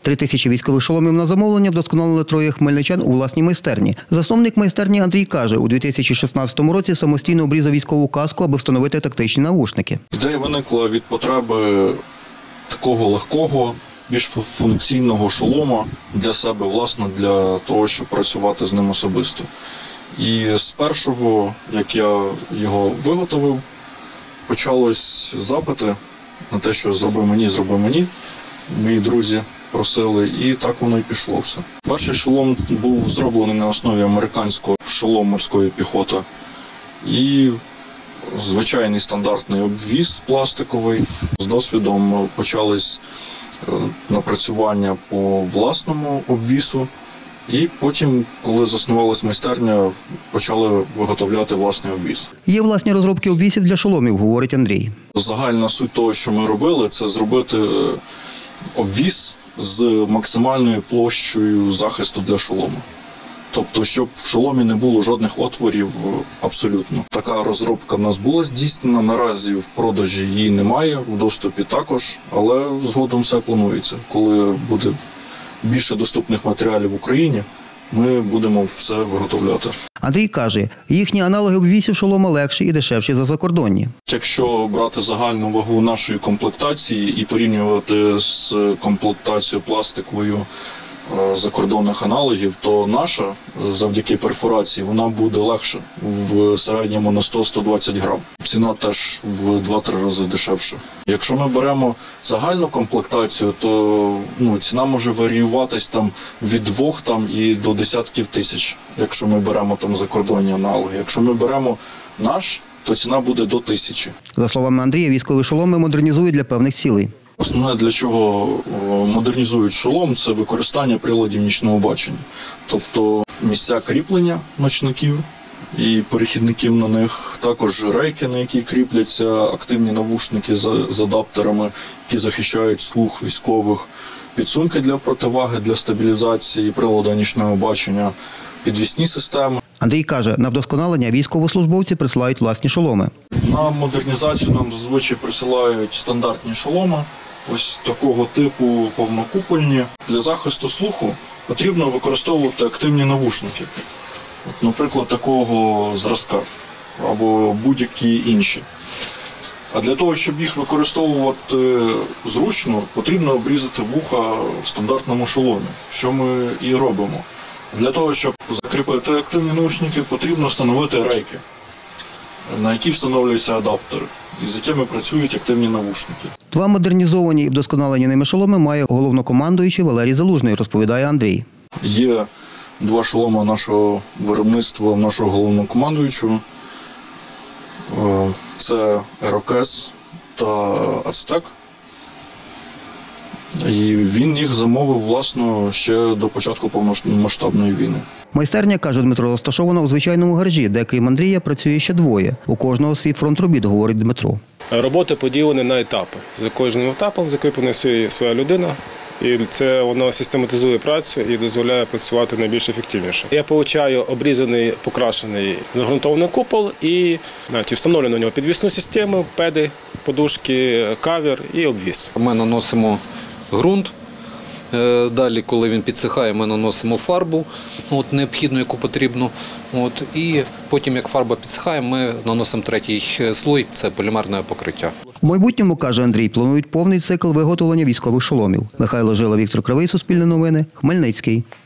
3000 військових шоломів на замовлення вдосконалили троє хмельничан у власній майстерні. Засновник майстерні Андрій каже, у 2016 році самостійно обрізав військову каску, аби встановити тактичні навушники. Ідея виникла від потреби такого легкого, більш функційного шолома для себе, власне, для того, щоб працювати з ним особисто. І з першого, як я його виготовив, почались запити на те, що зроби мені. Мої друзі просили, і так воно і пішло все. Перший шолом був зроблений на основі американського шолому морської піхоти. І звичайний стандартний обвіз пластиковий. З досвідом почались напрацювання по власному обвісу. І потім, коли заснувалась майстерня, почали виготовляти власний обвіз. Є власні розробки обвісів для шоломів, говорить Андрій. Загальна суть того, що ми робили, це зробити обвіз з максимальною площею захисту для шолому. Тобто, щоб в шоломі не було жодних отворів абсолютно. Така розробка в нас була здійснена, наразі в продажі її немає, в доступі також, але згодом все планується. Коли буде більше доступних матеріалів в Україні, ми будемо все виготовляти. Андрій каже, їхні аналоги обвісів шолома легші і дешевші за закордонні. Якщо брати загальну вагу нашої комплектації і порівнювати з комплектацією пластиковою закордонних аналогів, то наша, завдяки перфорації, вона буде легша в середньому на 100-120 грам. Ціна теж в 2-3 рази дешевша. Якщо ми беремо загальну комплектацію, то ціна може варіюватись від 2 і до десятків тисяч, якщо ми беремо закордонні аналоги. Якщо ми беремо наш, то ціна буде до 1000. За словами Андрія, військові шоломи модернізують для певних цілей. Основне, для чого модернізують шолом, це використання приладів нічного бачення. Тобто місця кріплення ночників і перехідників на них, також рейки, на які кріпляться активні навушники з адаптерами, які захищають слух військових, підсумки для противаги, для стабілізації прилада нічного бачення, підвісні системи. Андрій каже, на вдосконалення військовослужбовці присилають власні шоломи. На модернізацію нам зазвичай присилають стандартні шоломи, ось такого типу повнокупольні. Для захисту слуху потрібно використовувати активні навушники, наприклад, такого зразка або будь-які інші. А для того, щоб їх використовувати зручно, потрібно обрізати вуха в стандартному шоломі, що ми і робимо. Для того, щоб закріпити активні навушники, потрібно встановити рейки, на які встановлюються адаптери, із якими працюють активні навушники. 2 модернізовані і вдосконалені ними шоломи має головнокомандуючий Валерій Залужний, розповідає Андрій. Є 2 шоломи нашого виробництва, нашого головнокомандуючого. Це Ерокез та Ацтек. І він їх замовив, власно, ще до початку повномасштабної війни. Майстерня, каже Дмитро, розташована у звичайному гаражі, де, крім Андрія, працює ще 2. У кожного свій фронт робіт, говорить Дмитро. Роботи поділені на етапи. За кожним етапом закріплена своя людина. І це воно систематизує працю і дозволяє працювати найбільш ефективніше. Я отримую обрізаний, покрашений загрунтований купол і встановлено на нього підвісну систему, педи, подушки, кавер і обвіз. Ми наносимо ґрунт. Далі, коли він підсихає, ми наносимо фарбу, необхідну, яку потрібно. І потім, як фарба підсихає, ми наносимо 3-й слой – це полімерне покриття. У майбутньому, каже Андрій, планують повний цикл виготовлення військових шоломів. Михайло Жила, Віктор Кривий, Суспільне новини, Хмельницький.